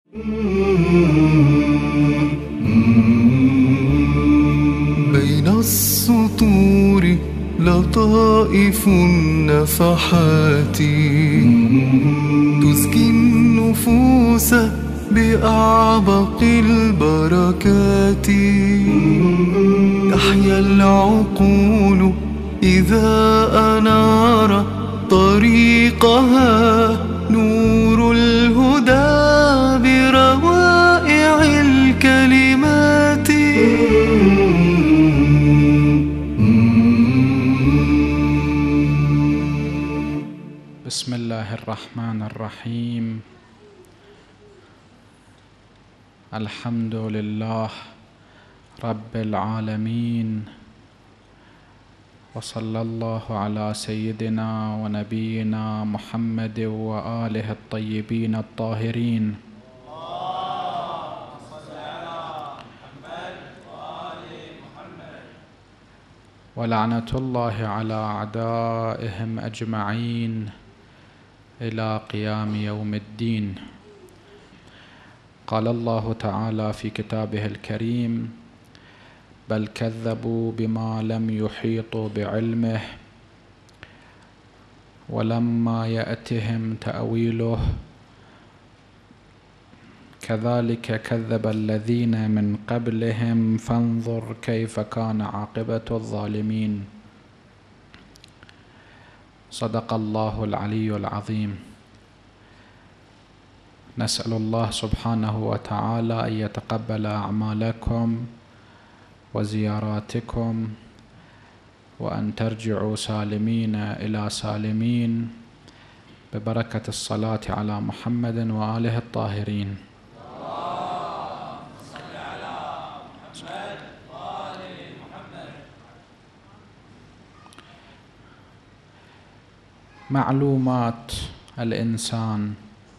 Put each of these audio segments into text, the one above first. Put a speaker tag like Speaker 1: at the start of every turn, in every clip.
Speaker 1: بين السطور لطائف النفحات تزكي النفوس بأعبق البركات. تحيا العقول إذا أنار طريقها نور الهدى بروائع الكلمات.
Speaker 2: بسم الله الرحمن الرحيم. الحمد لله رب العالمين، وصلى الله على سيدنا ونبينا محمد وآله الطيبين الطاهرين. ولعنة الله على أعدائهم أجمعين إلى قيام يوم الدين. قال الله تعالى في كتابه الكريم: بل كذبوا بما لم يحيطوا بعلمه ولما يأتهم تأويله كذلك كذب الذين من قبلهم فانظر كيف كان عاقبة الظالمين. صدق الله العلي العظيم. نسأل الله سبحانه وتعالى أن يتقبل أعمالكم وزياراتكم، وأن ترجعوا سالمين إلى سالمين ببركة الصلاة على محمد وآله الطاهرين. صل على محمد وآل محمد. معلومات الإنسان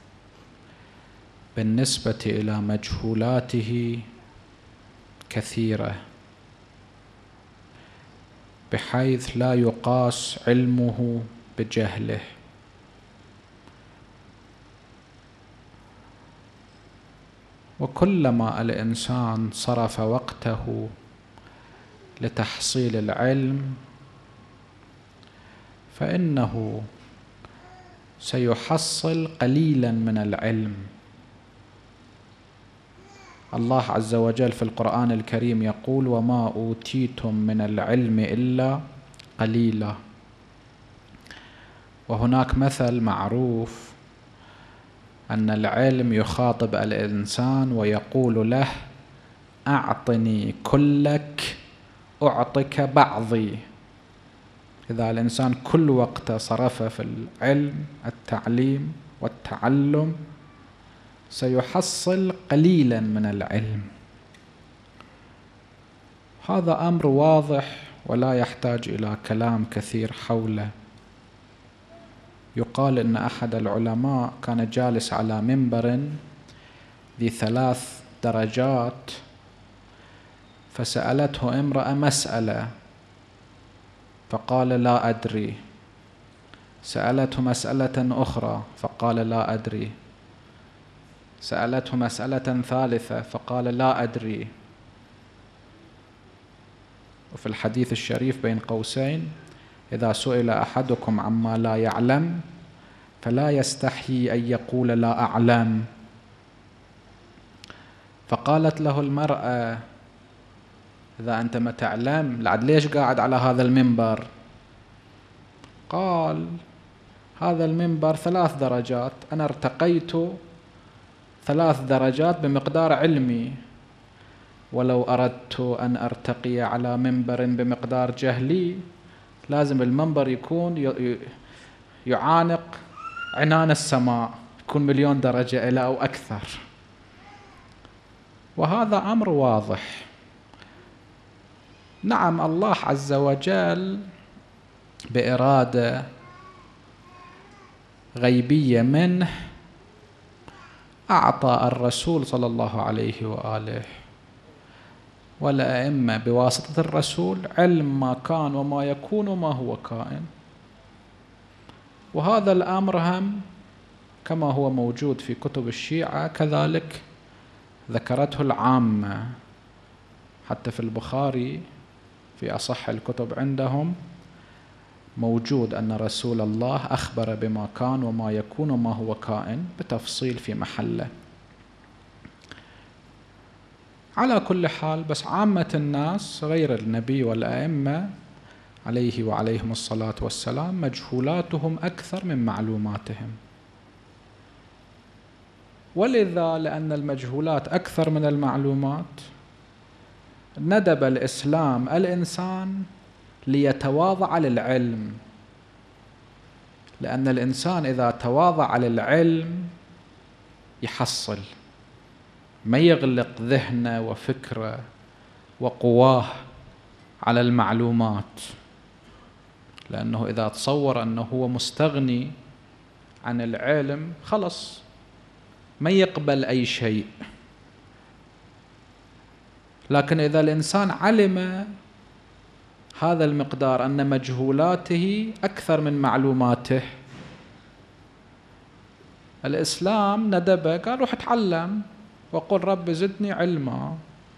Speaker 2: بالنسبة إلى مجهولاته كثيرة، بحيث لا يقاس علمه بجهله. وكلما الإنسان صرف وقته لتحصيل العلم فإنه سيحصل قليلا من العلم. الله عز وجل في القرآن الكريم يقول: وما أوتيتم من العلم إلا قليلا. وهناك مثل معروف أن العلم يخاطب الإنسان ويقول له: أعطني كلك أعطك بعضي. إذا الإنسان كل وقته صرفه في العلم، التعليم والتعلم، سيحصل قليلا من العلم. هذا أمر واضح ولا يحتاج إلى كلام كثير حوله. يقال إن أحد العلماء كان جالس على منبر ذي 3 درجات، فسألته امرأة مسألة فقال: لا أدري. سألته مسألة أخرى فقال: لا أدري. سألته مسألة ثالثة فقال: لا أدري. وفي الحديث الشريف بين قوسين: إذا سئل أحدكم عما لا يعلم فلا يستحيي أن يقول لا أعلم. فقالت له المرأة: إذا أنت ما تعلم لعد ليش قاعد على هذا المنبر؟ قال: هذا المنبر 3 درجات، أنا ارتقيت 3 درجات بمقدار علمي، ولو أردت أن أرتقي على منبر بمقدار جهلي لازم المنبر يكون يعانق عنان السماء، يكون 1,000,000 درجة إلى أو أكثر. وهذا أمر واضح. نعم، الله عز وجل بإرادة غيبية منه أعطى الرسول صلى الله عليه وآله والأئمة بواسطة الرسول علم ما كان وما يكون وما هو كائن. وهذا الأمر هم كما هو موجود في كتب الشيعة كذلك ذكرته العامة، حتى في البخاري في أصح الكتب عندهم موجود أن رسول الله أخبر بما كان وما يكون وما هو كائن بتفصيل في محله. على كل حال، بس عامة الناس غير النبي والأئمة عليه وعليهم الصلاة والسلام مجهولاتهم أكثر من معلوماتهم، ولذا لأن المجهولات أكثر من المعلومات ندب الإسلام الإنسان ليتواضع للعلم، لأن الإنسان إذا تواضع للعلم يحصل، ما يغلق ذهنه وفكره وقواه على المعلومات، لأنه إذا تصور أنه هو مستغني عن العلم خلص ما يقبل أي شيء. لكن إذا الإنسان علم هذا المقدار أن مجهولاته أكثر من معلوماته، الإسلام ندبه قال روح اتعلم وقل رب زدني علما،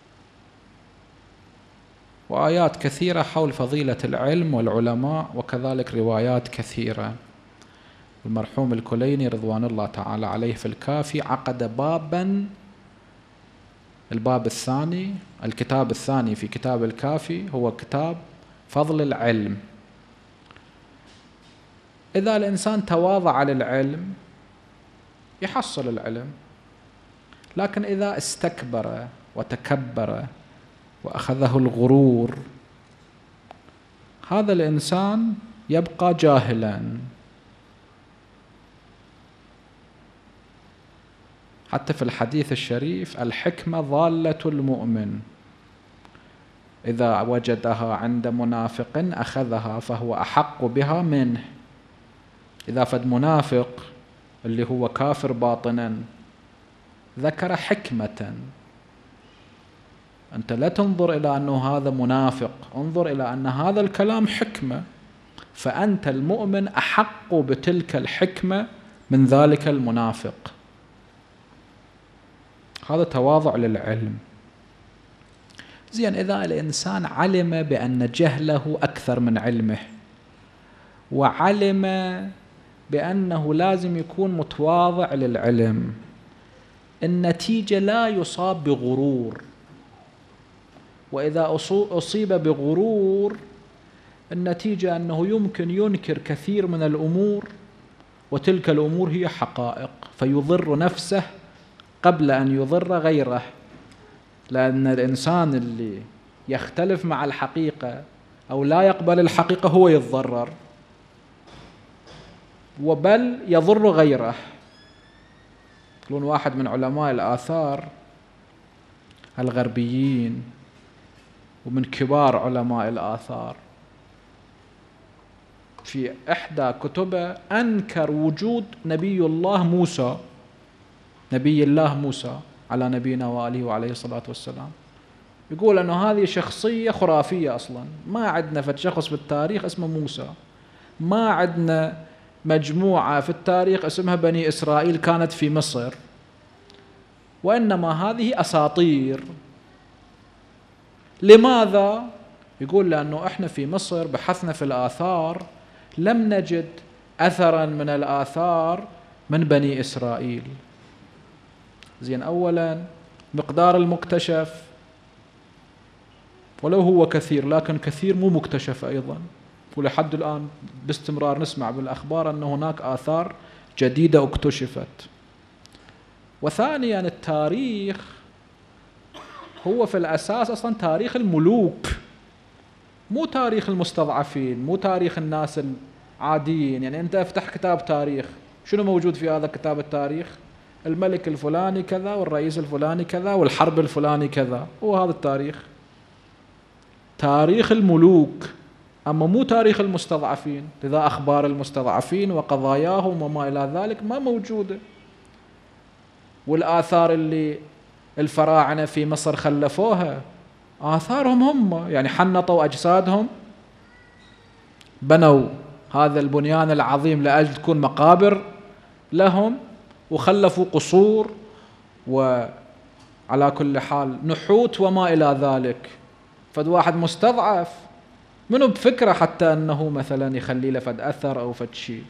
Speaker 2: وآيات كثيرة حول فضيلة العلم والعلماء، وكذلك روايات كثيرة. المرحوم الكليني رضوان الله تعالى عليه في الكافي عقد بابا، الباب الثاني، الكتاب الثاني في كتاب الكافي هو كتاب فضل العلم. إذا الإنسان تواضع للعلم يحصل العلم، لكن إذا استكبر وتكبر وأخذه الغرور هذا الإنسان يبقى جاهلا. حتى في الحديث الشريف الحكمة ضالة المؤمن، إذا وجدها عند منافق أخذها فهو أحق بها منه. إذا فد منافق اللي هو كافر باطنا ذكر حكمة، أنت لا تنظر إلى أنه هذا منافق، انظر إلى أن هذا الكلام حكمة، فأنت المؤمن أحق بتلك الحكمة من ذلك المنافق. هذا تواضع للعلم. زين، إذا الإنسان علم بأن جهله أكثر من علمه، وعلم بأنه لازم يكون متواضع للعلم، النتيجة لا يصاب بغرور. وإذا أصيب بغرور النتيجة أنه يمكن ينكر كثير من الأمور، وتلك الأمور هي حقائق، فيضر نفسه قبل أن يضر غيره. لأن الإنسان اللي يختلف مع الحقيقة أو لا يقبل الحقيقة هو يتضرر، وبل يضر غيره. يقولون واحد من علماء الآثار الغربيين ومن كبار علماء الآثار في إحدى كتبه أنكر وجود نبي الله موسى على نبينا وآله وعليه الصلاة والسلام. يقول أنه هذه شخصية خرافية، أصلا ما عندنا فد شخص بالتاريخ اسمه موسى، ما عندنا مجموعة في التاريخ اسمها بني إسرائيل كانت في مصر، وإنما هذه أساطير. لماذا؟ يقول لأنه إحنا في مصر بحثنا في الآثار لم نجد أثرا من الآثار من بني إسرائيل. زين، أولا مقدار المكتشف ولو هو كثير، لكن كثير مو مكتشف أيضا، ولحد الآن باستمرار نسمع بالأخبار أن هناك آثار جديدة اكتشفت. وثانيا التاريخ هو في الأساس أصلا تاريخ الملوك، مو تاريخ المستضعفين، مو تاريخ الناس العاديين. يعني أنت افتح كتاب تاريخ، شنو موجود في هذا كتاب التاريخ؟ الملك الفلاني كذا، والرئيس الفلاني كذا، والحرب الفلاني كذا، هو هذا التاريخ، تاريخ الملوك، أما مو تاريخ المستضعفين. لذا أخبار المستضعفين وقضاياهم وما إلى ذلك ما موجودة. والآثار اللي الفراعنة في مصر خلفوها آثارهم هم، يعني حنطوا أجسادهم، بنوا هذا البنيان العظيم لأجل تكون مقابر لهم، وخلفوا قصور وعلى كل حال نحوت وما إلى ذلك. فد واحد مستضعف منو بفكرة حتى أنه مثلا يخلي له فد أثر أو فد شيء.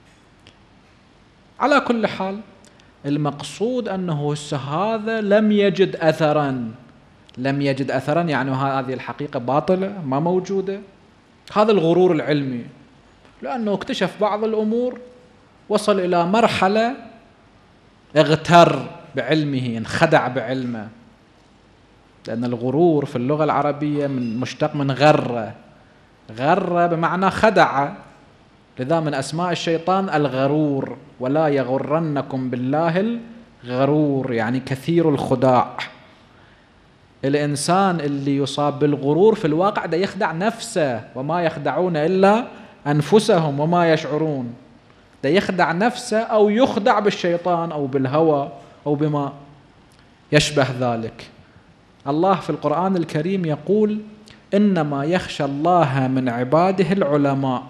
Speaker 2: على كل حال المقصود أنه هذا لم يجد أثرا، لم يجد أثرا يعني هذه الحقيقة باطلة ما موجودة. هذا الغرور العلمي، لأنه اكتشف بعض الأمور، وصل إلى مرحلة اغتر بعلمه، انخدع بعلمه. لأن الغرور في اللغة العربية مشتق من غر، غر بمعنى خدع، لذا من أسماء الشيطان الغرور، ولا يغرنكم بالله الغرور يعني كثير الخداع. الإنسان اللي يصاب بالغرور في الواقع ده يخدع نفسه، وما يخدعون إلا أنفسهم وما يشعرون. ده يخدع نفسه أو يخدع بالشيطان أو بالهوى أو بما يشبه ذلك. الله في القرآن الكريم يقول: إنما يخشى الله من عباده العلماء.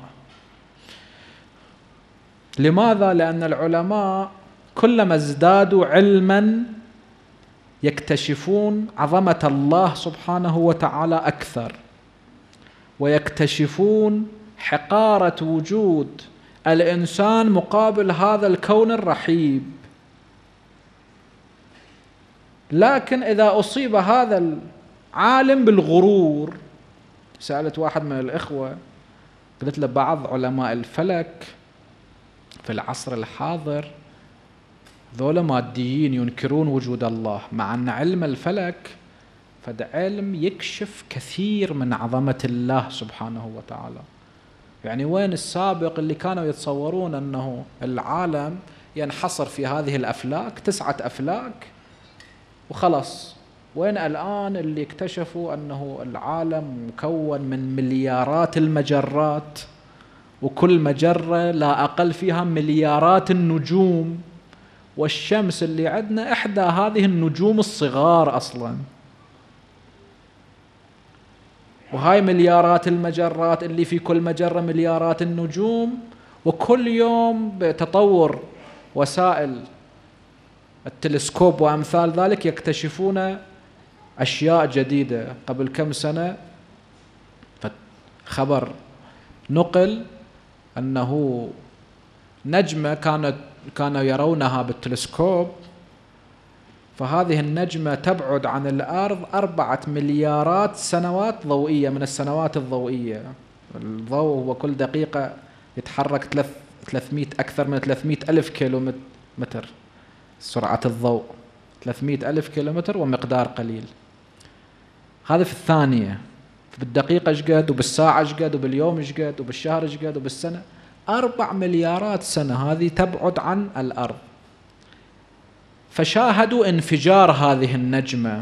Speaker 2: لماذا؟ لأن العلماء كلما ازدادوا علما يكتشفون عظمة الله سبحانه وتعالى أكثر، ويكتشفون حقارة وجود الإنسان مقابل هذا الكون الرحيب. لكن إذا أصيب هذا العالم بالغرور، سألت واحد من الإخوة قلت له بعض علماء الفلك في العصر الحاضر ذولا ماديين ينكرون وجود الله، مع أن علم الفلك فده علم يكشف كثير من عظمة الله سبحانه وتعالى. يعني وين السابق اللي كانوا يتصورون أنه العالم ينحصر في هذه الأفلاك 9 أفلاك وخلص؟ وين الآن اللي اكتشفوا أنه العالم مكون من مليارات المجرات، وكل مجرة لا أقل فيها مليارات النجوم، والشمس اللي عندنا إحدى هذه النجوم الصغار أصلا. وهاي مليارات المجرات اللي في كل مجرة مليارات النجوم، وكل يوم بتطور وسائل التلسكوب وأمثال ذلك يكتشفون أشياء جديدة. قبل كم سنة خبر نقل أنه نجمة كانوا يرونها بالتلسكوب، فهذه النجمة تبعد عن الأرض 4 مليارات سنوات ضوئية من السنوات الضوئية. الضوء هو كل دقيقة يتحرك 300 أكثر من 300 ألف كيلومتر سرعة الضوء، 300 ألف كيلومتر ومقدار قليل. هذا في الثانية، بالدقيقة شقد، وبالساعة شقد، وباليوم شقد، وبالشهر شقد، وبالسنة 4 مليارات سنة هذه تبعد عن الأرض. فشاهدوا انفجار هذه النجمة،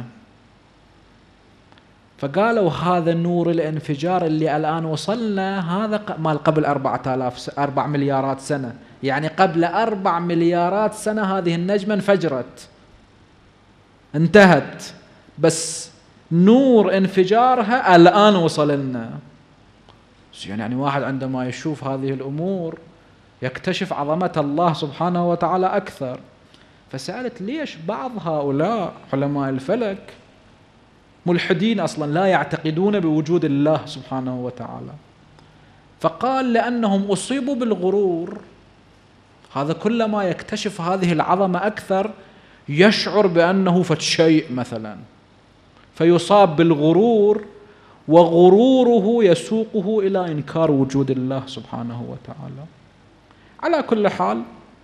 Speaker 2: فقالوا هذا نور الانفجار اللي الآن وصلنا هذا مال قبل 4 مليارات سنة، يعني قبل 4 مليارات سنة هذه النجمة انفجرت انتهت، بس نور انفجارها الآن وصل لنا. يعني واحد عندما يشوف هذه الأمور يكتشف عظمة الله سبحانه وتعالى أكثر. فسألت ليش بعض هؤلاء علماء الفلك ملحدين أصلا لا يعتقدون بوجود الله سبحانه وتعالى؟ فقال لأنهم أصيبوا بالغرور. هذا كلما يكتشف هذه العظمة أكثر يشعر بأنه فد شيء مثلا، فيصاب بالغرور، وغروره يسوقه إلى إنكار وجود الله سبحانه وتعالى. على كل حال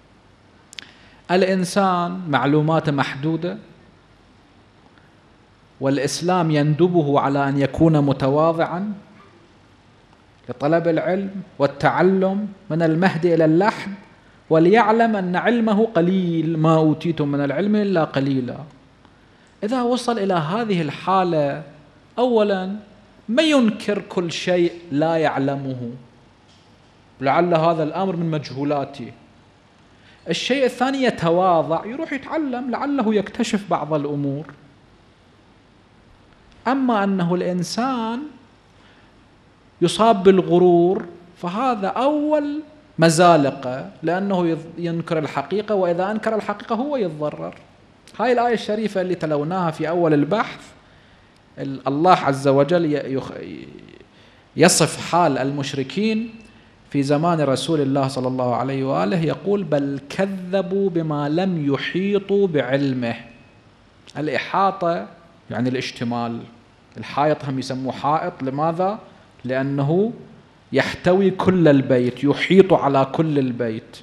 Speaker 2: الإنسان معلوماته محدودة، والإسلام يندبه على أن يكون متواضعا لطلب العلم والتعلم من المهد إلى اللحد، وليعلم أن علمه قليل، ما أوتيتم من العلم إلا قليلا. إذا وصل إلى هذه الحالة أولا ما ينكر كل شيء لا يعلمه، لعل هذا الأمر من مجهولاته. الشيء الثاني يتواضع، يروح يتعلم لعله يكتشف بعض الأمور. أما أنه الإنسان يصاب بالغرور فهذا أول مزالقة لأنه ينكر الحقيقة، وإذا أنكر الحقيقة هو يتضرر. هاي الآية الشريفة اللي تلوناها في أول البحث، الله عز وجل يصف حال المشركين في زمان رسول الله صلى الله عليه وآله، يقول بل كذبوا بما لم يحيطوا بعلمه. الإحاطة يعني الاشتمال، الحائط هم يسموه حائط، لماذا؟ لأنه يحتوي كل البيت، يحيط على كل البيت.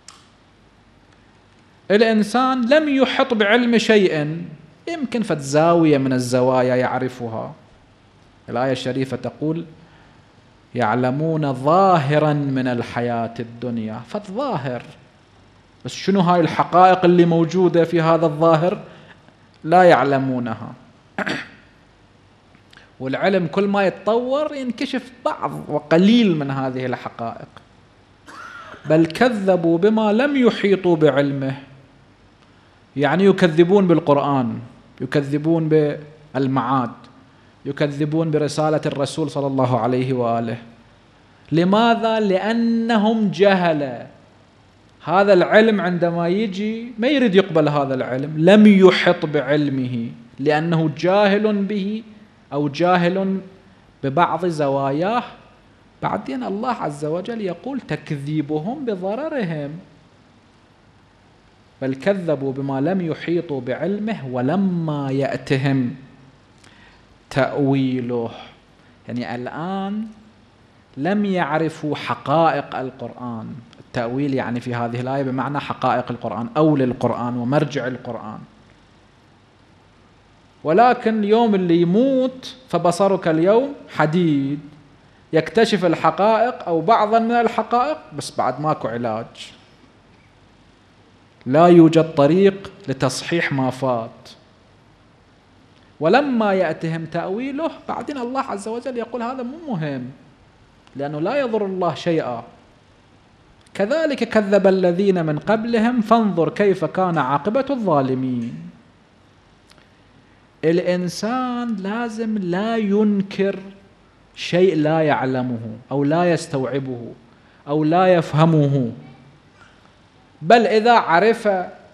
Speaker 2: الإنسان لم يحط بعلم شيء، يمكن فتزاوية من الزوايا يعرفها. الآية الشريفة تقول يعلمون ظاهرا من الحياة الدنيا، فالظاهر، بس شنو هاي الحقائق اللي موجودة في هذا الظاهر؟ لا يعلمونها. والعلم كل ما يتطور ينكشف بعض وقليل من هذه الحقائق. بل كذبوا بما لم يحيطوا بعلمه، يعني يكذبون بالقرآن، يكذبون بالمعاد، يكذبون برسالة الرسول صلى الله عليه وآله. لماذا؟ لأنهم جهلة. هذا العلم عندما يجي ما يريد يقبل هذا العلم، لم يحط بعلمه لأنه جاهل به أو جاهل ببعض زواياه. بعدين الله عز وجل يقول تكذيبهم بضررهم. بل كذبوا بما لم يحيطوا بعلمه ولما يأتهم تأويله، يعني الآن لم يعرفوا حقائق القرآن. التأويل يعني في هذه الآية بمعنى حقائق القرآن أو للقرآن ومرجع القرآن. ولكن اليوم اللي يموت فبصرك اليوم حديد، يكتشف الحقائق أو بعضا من الحقائق، بس بعد ماكو علاج، لا يوجد طريق لتصحيح ما فات. ولما يأتهم تأويله، بعدين الله عز وجل يقول هذا مو مهم لأنه لا يضر الله شيئا. كذلك كذب الذين من قبلهم فانظر كيف كان عاقبة الظالمين. الإنسان لازم لا ينكر شيء لا يعلمه أو لا يستوعبه أو لا يفهمه، بل إذا عرف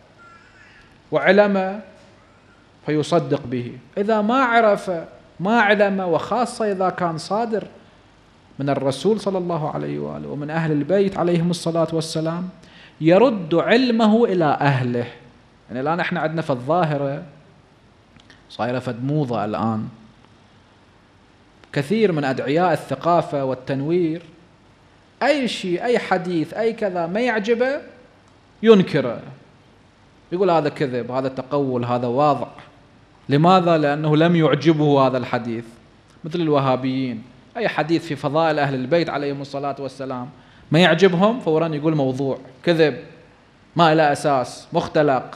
Speaker 2: وعلم فيصدق به، إذا ما عرف ما علم، وخاصة إذا كان صادر من الرسول صلى الله عليه وآله ومن أهل البيت عليهم الصلاة والسلام، يرد علمه إلى أهله. يعني الآن إحنا عندنا في الظاهرة صايرة فد موضة الآن، كثير من أدعياء الثقافة والتنوير أي شيء، أي حديث، أي كذا ما يعجبه ينكره، يقول هذا كذب، هذا تقول، هذا واضع. لماذا؟ لأنه لم يعجبه هذا الحديث. مثل الوهابيين، أي حديث في فضائل أهل البيت عليهم الصلاة والسلام ما يعجبهم فورا يقول موضوع، كذب، ما إلى أساس، مختلق.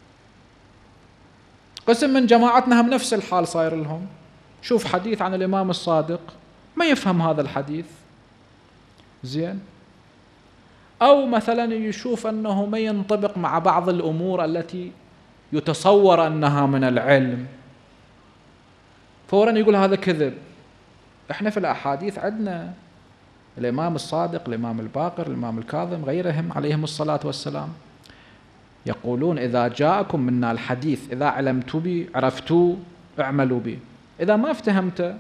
Speaker 2: قسم من جماعتنا هم نفس الحال صاير لهم، شوف حديث عن الإمام الصادق ما يفهم هذا الحديث زين، أو مثلا يشوف أنه ما ينطبق مع بعض الأمور التي يتصور أنها من العلم، فورا يقول هذا كذب. احنا في الأحاديث عندنا الإمام الصادق، الإمام الباقر، الإمام الكاظم، غيرهم عليهم الصلاة والسلام، يقولون إذا جاءكم منا الحديث إذا علمتوا به عرفتوا اعملوا به، إذا ما افتهمت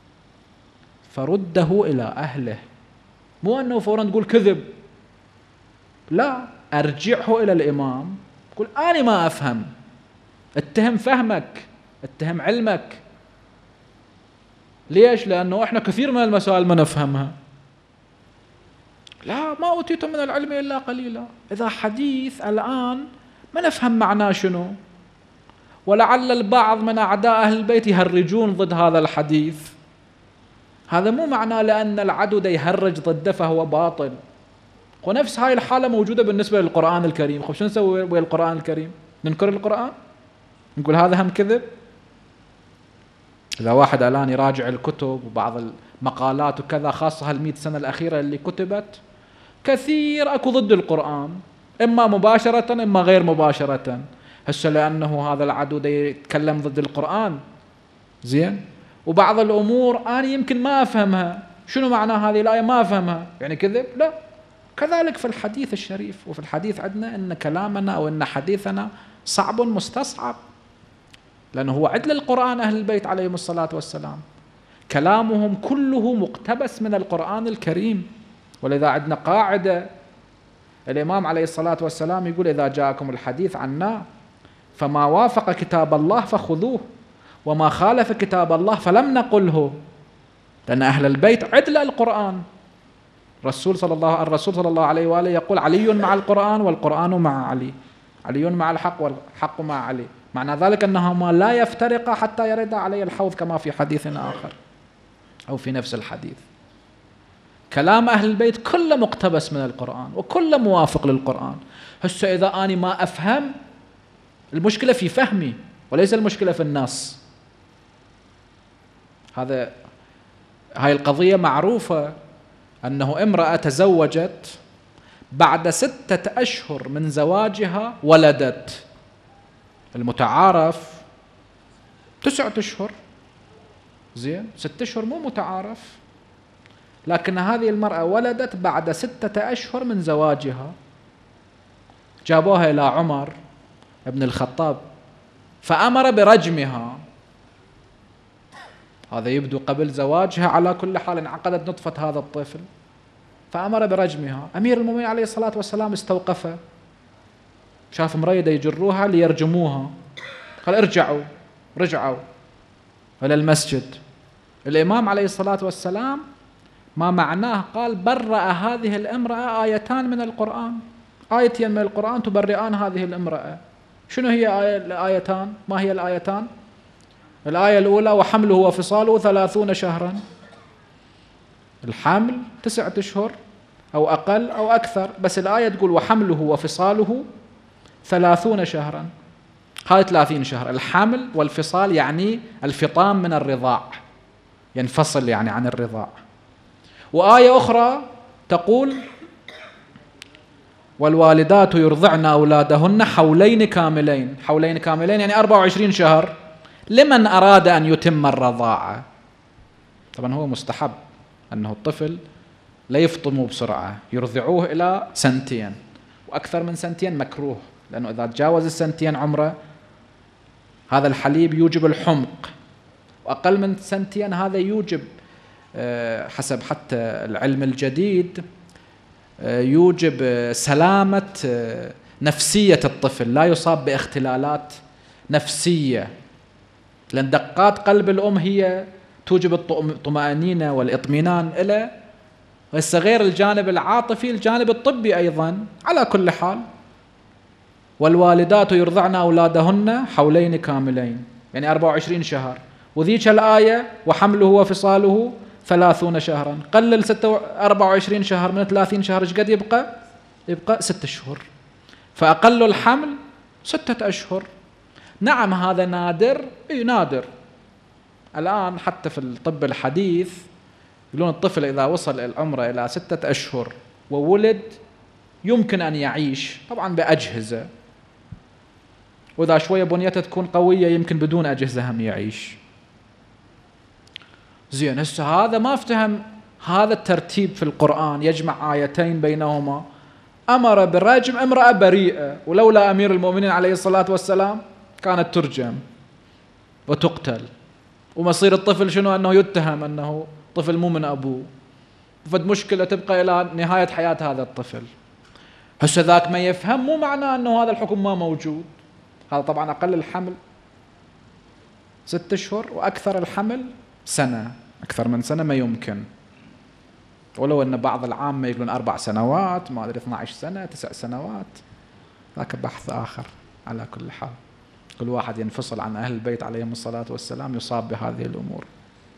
Speaker 2: فرده إلى أهله. مو أنه فورا تقول كذب، لا، أرجعه إلى الإمام، قل أنا ما أفهم، اتهم فهمك، اتهم علمك. ليش؟ لأنه إحنا كثير من المسائل ما نفهمها. لا، ما أوتيتم من العلم إلا قليلا. إذا حديث الآن ما نفهم معناه شنو، ولعل البعض من أعداء أهل البيت يهرجون ضد هذا الحديث، هذا مو معناه لأن العدو دا يهرج ضده فهو باطل. ونفس هاي الحالة موجودة بالنسبة للقرآن الكريم. خب شو نسوي ويا القرآن الكريم؟ ننكر القرآن؟ نقول هذا هم كذب؟ إذا واحد الآن يراجع الكتب وبعض المقالات وكذا، خاصة هال100 سنة الأخيرة اللي كتبت، كثير أكو ضد القرآن، إما مباشرة إما غير مباشرة. هسه لأنه هذا العدو دا يتكلم ضد القرآن زين، وبعض الأمور أنا يمكن ما أفهمها، شنو معنى هذه الآية ما أفهمها؟ يعني كذب؟ لا، كذلك في الحديث الشريف، وفي الحديث عندنا أن كلامنا أو أن حديثنا صعب مستصعب، لأنه هو عدل القرآن أهل البيت عليهم الصلاة والسلام، كلامهم كله مقتبس من القرآن الكريم. ولذا عندنا قاعدة، الإمام عليه الصلاة والسلام يقول: إذا جاءكم الحديث عنا فما وافق كتاب الله فخذوه، وما خالف كتاب الله فلم نقله. لأن أهل البيت عدل القرآن. الرسول صلى الله عليه وآله يقول: علي مع القرآن والقرآن مع علي، علي مع الحق والحق مع علي. معنى ذلك أنهما لا يفترقا حتى يرد علي الحوض، كما في حديث آخر أو في نفس الحديث. كلام أهل البيت كله مقتبس من القرآن وكله موافق للقرآن. هسه إذا أنا ما أفهم، المشكلة في فهمي وليس المشكلة في النص. هاي القضية معروفة، أنه امرأة تزوجت بعد 6 أشهر من زواجها ولدت. المتعارف 9 أشهر، زين، 6 أشهر مو متعارف، لكن هذه المرأة ولدت بعد 6 أشهر من زواجها. جابوها إلى عمر بن الخطاب فأمر برجمها. هذا يبدو قبل زواجها، على كل حال انعقدت نطفة هذا الطفل، فأمر برجمها. أمير المؤمنين عليه الصلاة والسلام استوقفه، شاف مريدة يجروها ليرجموها، قال: رجعوا إلى المسجد. الإمام عليه الصلاة والسلام ما معناه قال: برأ هذه الامرأة آيتان من القرآن، آيتين من القرآن تبرئان هذه الامرأة. شنو هي الآيتان؟ ما هي الآيتان؟ الآية الأولى: وحمله وفصاله 30 شهرا. الحمل 9 أشهر أو أقل أو أكثر، بس الآية تقول وحمله وفصاله 30 شهرا. هاي 30 شهر. الحمل والفصال يعني الفطام من الرضاع، ينفصل يعني عن الرضاع. وآية أخرى تقول: والوالدات يرضعن أولادهن حولين كاملين. حولين كاملين يعني 24 شهر لمن أراد أن يتم الرضاعة. طبعا هو مستحب أنه الطفل لا يفطموا بسرعة، يرضعوه إلى 2 وأكثر من 2 مكروه، لأنه إذا تجاوز 2 عمره هذا الحليب يوجب الحمق، وأقل من 2 هذا يوجب حسب حتى العلم الجديد يوجب سلامة نفسية الطفل، لا يصاب باختلالات نفسية، لأن دقات قلب الأم هي توجب الطمأنينة والإطمئنان إلى غير الجانب العاطفي، الجانب الطبي أيضا. على كل حال، والوالدات يرضعن أولادهن حولين كاملين يعني 24 شهر. وذيك الآية وحمله وفصاله 30 شهرا، قلل 24 شهر من 30 شهر ايش قد يبقى 6 أشهر، فأقل الحمل 6 أشهر. نعم هذا نادر، نادر. الآن حتى في الطب الحديث يقولون الطفل إذا وصل العمر إلى 6 أشهر وولد يمكن أن يعيش، طبعا بأجهزة، وإذا شوية بنيته تكون قوية يمكن بدون أجهزة هم يعيش. زين، هسه هذا ما افتهم هذا الترتيب في القرآن يجمع آيتين بينهما. أمر برجم امرأة بريئة، ولولا أمير المؤمنين عليه الصلاة والسلام كانت ترجم وتقتل، ومصير الطفل شنو؟ أنه يتهم أنه طفل مو من أبوه، فد مشكلة تبقى إلى نهاية حياة هذا الطفل. هسه ذاك ما يفهم مو معناه أنه هذا الحكم ما موجود. هذا طبعا أقل الحمل 6 أشهر وأكثر الحمل 1 سنة، أكثر من 1 سنة ما يمكن، ولو أن بعض العامة يقولون 4 سنوات، ما أدري 12 سنة 9 سنوات، ذاك بحث آخر. على كل حال كل واحد ينفصل عن أهل البيت عليهم الصلاة والسلام يصاب بهذه الأمور.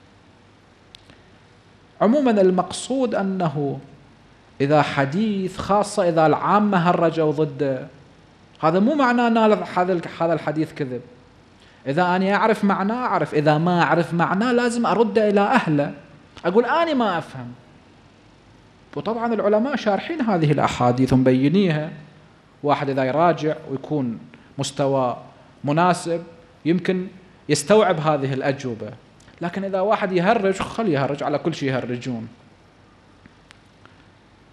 Speaker 2: عموما المقصود أنه إذا حديث، خاصة إذا العامة هرجوا ضده، هذا مو معناه أن هذا الحديث كذب. إذا أنا أعرف معناه أعرف، إذا ما أعرف معناه لازم أرد إلى أهله، أقول أنا ما أفهم. وطبعا العلماء شارحين هذه الأحاديث ومبينيها، واحد إذا يراجع ويكون مستوى مناسب يمكن يستوعب هذه الأجوبة. لكن إذا واحد يهرج، خليه يهرج، على كل شيء يهرجون.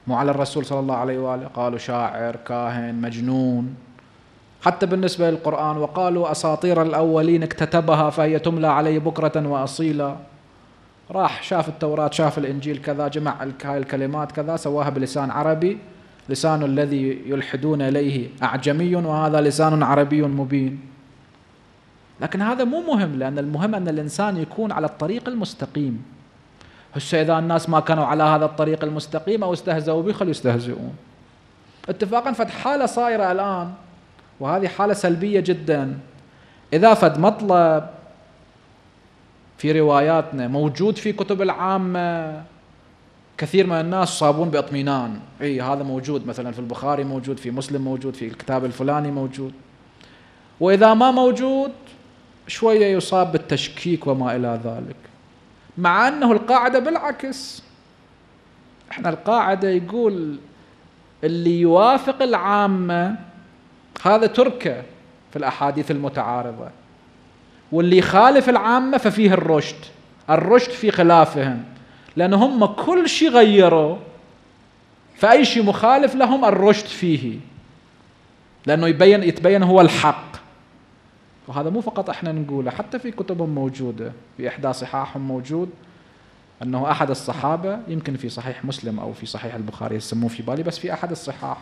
Speaker 2: مو على الرسول صلى الله عليه وآله، قالوا شاعر، كاهن، مجنون. حتى بالنسبة للقرآن وقالوا أساطير الأولين اكتتبها فهي تملى عليه بكرة وأصيلا. راح شاف التوراة، شاف الإنجيل كذا، جمع هاي الكلمات كذا، سواها بلسان عربي، لسان الذي يلحدون إليه أعجمي وهذا لسان عربي مبين. لكن هذا مو مهم، لأن المهم أن الإنسان يكون على الطريق المستقيم. هسه إذا الناس ما كانوا على هذا الطريق المستقيم أو استهزأوا به خلوا يستهزئون. اتفاقا فد حالة صايرة الآن، وهذه حالة سلبية جدا. إذا فد مطلب في رواياتنا موجود في كتب العامة، كثير من الناس صابون باطمئنان، اي هذا موجود مثلا في البخاري، موجود في مسلم، موجود في الكتاب الفلاني، موجود. وإذا ما موجود شوية يصاب بالتشكيك وما إلى ذلك، مع أنه القاعدة بالعكس. احنا القاعدة يقول اللي يوافق العامة هذا تركه في الأحاديث المتعارضة، واللي يخالف العامة ففيه الرشد. الرشد في خلافهم، لأن هم كل شيء غيروا، فأي شيء مخالف لهم الرشد فيه، لأنه يتبين هو الحق. وهذا مو فقط احنا نقوله، حتى في كتبهم موجودة، في إحدى صحاحهم موجود أنه أحد الصحابة، يمكن في صحيح مسلم أو في صحيح البخاري يسموه في بالي، بس في أحد الصحاح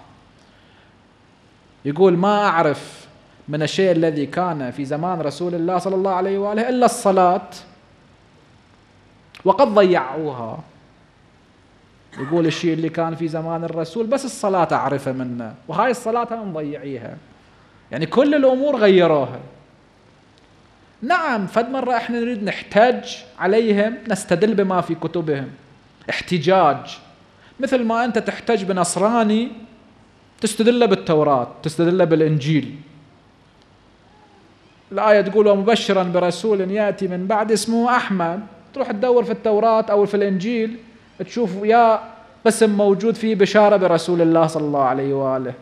Speaker 2: يقول ما أعرف من الشيء الذي كان في زمان رسول الله صلى الله عليه وآله إلا الصلاة وقد ضيعوها. يقول الشيء اللي كان في زمان الرسول بس الصلاة أعرفه منه، وهاي الصلاة هم مضيعيها، يعني كل الأمور غيروها. نعم فد مرة احنا نريد نحتج عليهم، نستدل بما في كتبهم احتجاج، مثل ما أنت تحتج بنصراني تستدل بالتوراة، تستدل بالإنجيل. الآية تقول ومبشرا برسول يأتي من بعد اسمه أحمد، تروح تدور في التوراة أو في الإنجيل تشوف يا قسم موجود فيه بشارة برسول الله صلى الله عليه وآله.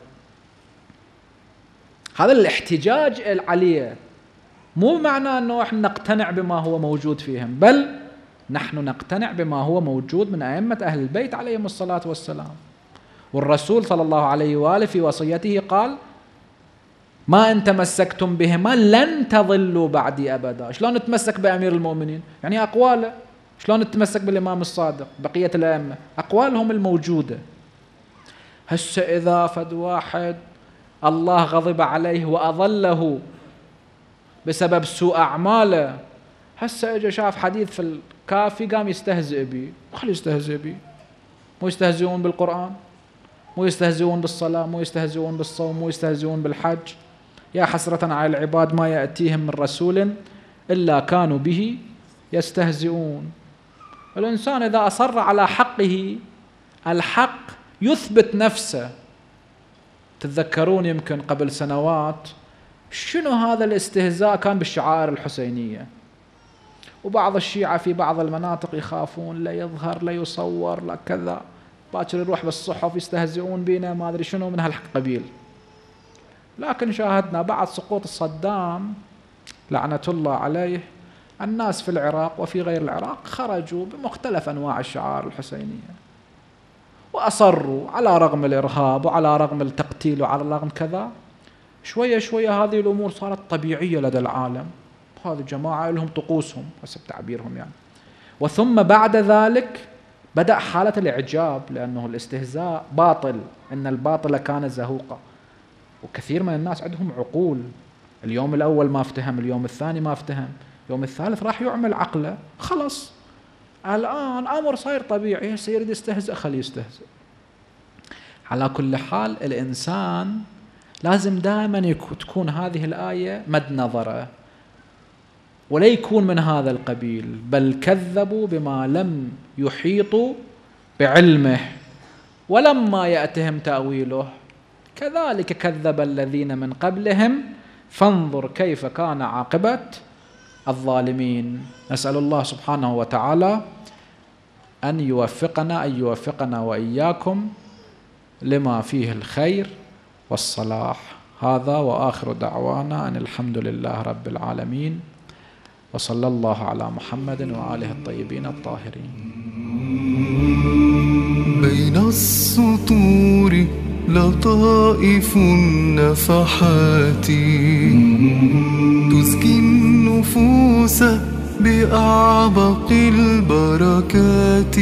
Speaker 2: هذا الاحتجاج عليه مو معناه أنه احنا نقتنع بما هو موجود فيهم، بل نحن نقتنع بما هو موجود من أئمة أهل البيت عليهم الصلاة والسلام. والرسول صلى الله عليه وآله في وصيته قال ما إن تمسكتم بهما لن تضلوا بعدي أبدا. شلون نتمسك بأمير المؤمنين؟ يعني أقواله. شلون نتمسك بالإمام الصادق؟ بقية الأئمة أقوالهم الموجودة. هسه إذا فد واحد الله غضب عليه وأضله بسبب سوء أعماله، هسه إجا شاف حديث في الكافي قام يستهزئ به، خلي يستهزئ به. مو يستهزئون بالقرآن، مو يستهزئون بالصلاة، مو يستهزئون بالصوم، مو يستهزئون بالحج. يا حسرة على العباد ما يأتيهم من رسول إلا كانوا به يستهزئون. الإنسان إذا أصر على حقه، الحق يثبت نفسه. تتذكرون يمكن قبل سنوات شنو هذا الاستهزاء كان بالشعائر الحسينية، وبعض الشيعة في بعض المناطق يخافون لا يظهر لا يصور لا كذا، باكر يروح بالصحف يستهزئون بينا ما أدري شنو من هالقبيل. لكن شاهدنا بعد سقوط صدام لعنة الله عليه، الناس في العراق وفي غير العراق خرجوا بمختلف أنواع الشعائر الحسينية، وأصروا على رغم الإرهاب وعلى رغم التقتيل وعلى رغم كذا. شوية شوية هذه الأمور صارت طبيعية لدى العالم. هذه جماعة لهم طقوسهم حسب تعبيرهم يعني. وثم بعد ذلك بدأ حالة الإعجاب، لأنه الاستهزاء باطل، إن الباطل كان زهوقا. وكثير من الناس عندهم عقول، اليوم الأول ما افتهم، اليوم الثاني ما افتهم، اليوم الثالث راح يعمل عقله. خلص الآن أمر صاير طبيعي، سيريد يستهزئ خليه يستهزئ. على كل حال الإنسان لازم دائما تكون هذه الآية مد نظره، ولا يكون من هذا القبيل، بل كذبوا بما لم يحيطوا بعلمه ولما يأتهم تأويله كذلك كذب الذين من قبلهم فانظر كيف كان عاقبة الظالمين. نسأل الله سبحانه وتعالى أن يوفقنا وإياكم لما فيه الخير والصلاح. هذا وآخر دعوانا أن الحمد لله رب العالمين، وصلى الله على محمد وآله الطيبين الطاهرين.
Speaker 1: بين السطور لطائف النفحات تزكي النفوس بأعبق البركات.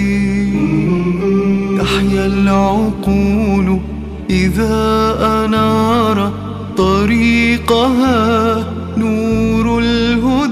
Speaker 1: تحيا العقول إذا أنار طريقها نور الهدى.